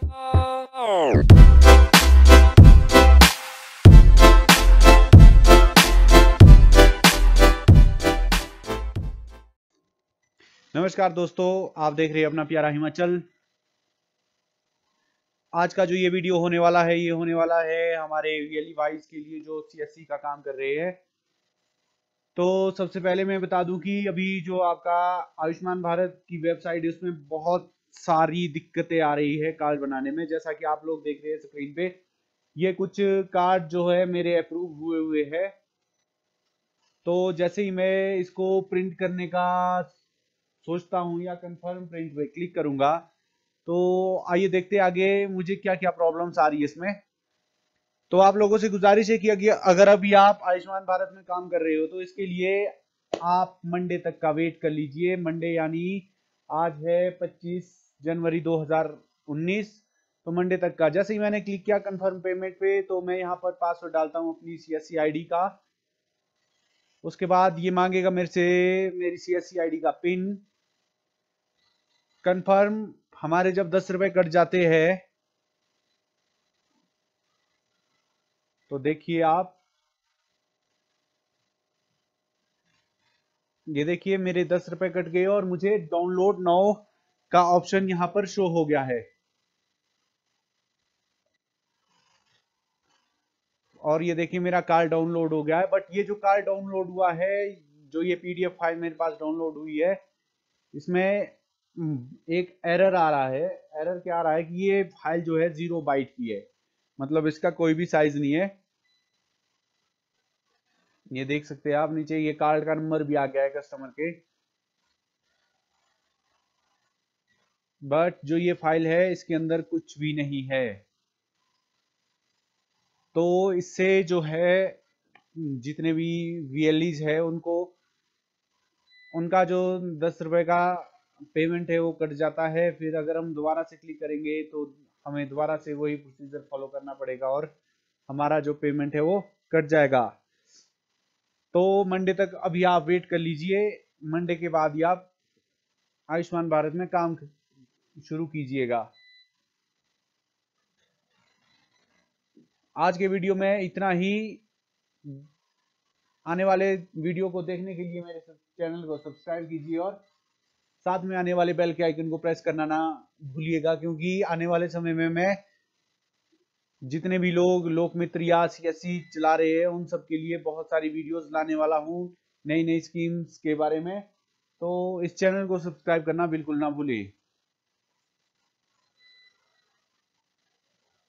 नमस्कार दोस्तों, आप देख रहे हैं अपना प्यारा हिमाचल। आज का जो ये वीडियो होने वाला है, ये होने वाला है हमारे वीएलई वाइज के लिए जो सीएससी का काम कर रहे हैं। तो सबसे पहले मैं बता दूं कि अभी जो आपका आयुष्मान भारत की वेबसाइट है उसमें बहुत सारी दिक्कतें आ रही है कार्ड बनाने में। जैसा कि आप लोग देख रहे हैं स्क्रीन पे, ये कुछ कार्ड जो है मेरे अप्रूव हुए हुए हैं। तो जैसे ही मैं इसको प्रिंट करने का सोचता हूँ या कंफर्म प्रिंट पे क्लिक करूंगा, तो आइए देखते हैं आगे मुझे क्या क्या प्रॉब्लम्स आ रही है इसमें। तो आप लोगों से गुजारिश है कि अगर अभी आप आयुष्मान भारत में काम कर रहे हो तो इसके लिए आप मंडे तक का वेट कर लीजिए। मंडे यानी आज है 25 जनवरी 2019। तो मंडे तक का जैसे ही मैंने क्लिक किया कंफर्म पेमेंट पे, तो मैं यहाँ पर पासवर्ड डालता हूँ अपनी सीएससी आईडी का। उसके बाद ये मांगेगा मेरे से मेरी सीएससी आईडी का पिन। कंफर्म। हमारे जब 10 रुपए कट जाते हैं तो देखिए आप, ये देखिए मेरे 10 रुपए कट गए और मुझे डाउनलोड नाउ का ऑप्शन यहां पर शो हो गया है। और ये देखिए मेरा कार्ड डाउनलोड हो गया है। बट ये जो कार्ड डाउनलोड हुआ है, जो ये पीडीएफ फाइल मेरे पास डाउनलोड हुई है, इसमें एक एरर आ रहा है। एरर क्या आ रहा है कि ये फाइल जो है 0 बाइट की है, मतलब इसका कोई भी साइज नहीं है। ये देख सकते हैं आप, नीचे ये कार्ड का नंबर भी आ गया है कस्टमर के। बट जो ये फाइल है इसके अंदर कुछ भी नहीं है। तो इससे जो है जितने भी वीएलईज है उनको, उनका जो 10 रुपए का पेमेंट है वो कट जाता है। फिर अगर हम दोबारा से क्लिक करेंगे तो हमें दोबारा से वही प्रोसीजर फॉलो करना पड़ेगा और हमारा जो पेमेंट है वो कट जाएगा। तो मंडे तक अभी आप वेट कर लीजिए। मंडे के बाद ही आप आयुष्मान भारत में काम शुरू कीजिएगा। आज के वीडियो में इतना ही। आने वाले वीडियो को देखने के लिए मेरे चैनल को सब्सक्राइब कीजिए और साथ में आने वाले बेल के आइकन को प्रेस करना ना भूलिएगा, क्योंकि आने वाले समय में मैं जितने भी लोग लोकमित्र या सीएससी चला रहे हैं उन सब के लिए बहुत सारी वीडियोस लाने वाला हूं नई नई स्कीम्स के बारे में। तो इस चैनल को सब्सक्राइब करना बिल्कुल ना भूलिए।